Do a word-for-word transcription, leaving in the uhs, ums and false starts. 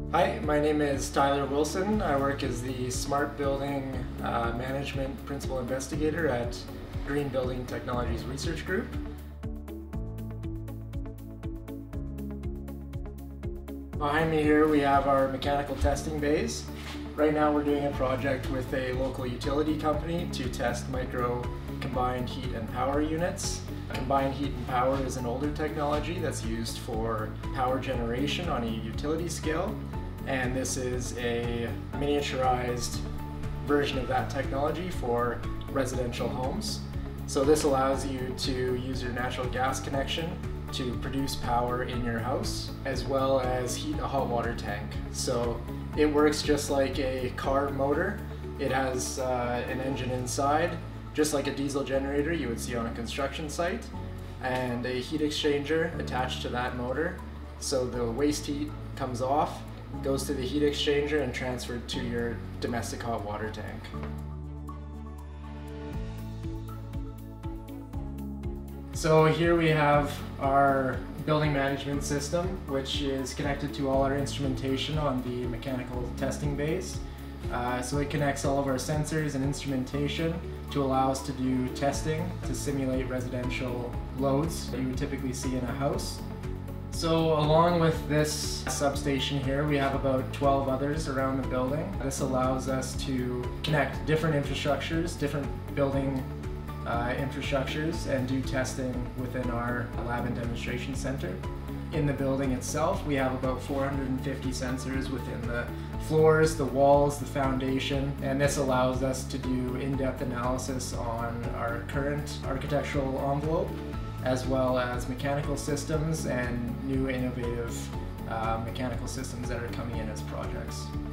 Hi, my name is Tyler Wilson. I work as the Smart Building uh, Management Principal Investigator at Green Building Technologies Research Group. Behind me here we have our mechanical testing bays. Right now we're doing a project with a local utility company to test micro combined heat and power units. Combined heat and power is an older technology that's used for power generation on a utility scale. And this is a miniaturized version of that technology for residential homes. So this allows you to use your natural gas connection to produce power in your house, as well as heat a hot water tank. So it works just like a car motor. It has uh, an engine inside, just like a diesel generator you would see on a construction site, and a heat exchanger attached to that motor. So the waste heat comes off, goes to the heat exchanger and transferred to your domestic hot water tank. So here we have our building management system, which is connected to all our instrumentation on the mechanical testing bays. Uh, so it connects all of our sensors and instrumentation to allow us to do testing to simulate residential loads that you would typically see in a house. So along with this substation here, we have about twelve others around the building. This allows us to connect different infrastructures, different building uh, infrastructures, and do testing within our lab and demonstration center. In the building itself, we have about four hundred fifty sensors within the floors, the walls, the foundation, and this allows us to do in-depth analysis on our current architectural envelope, as well as mechanical systems and new innovative uh, mechanical systems that are coming in as projects.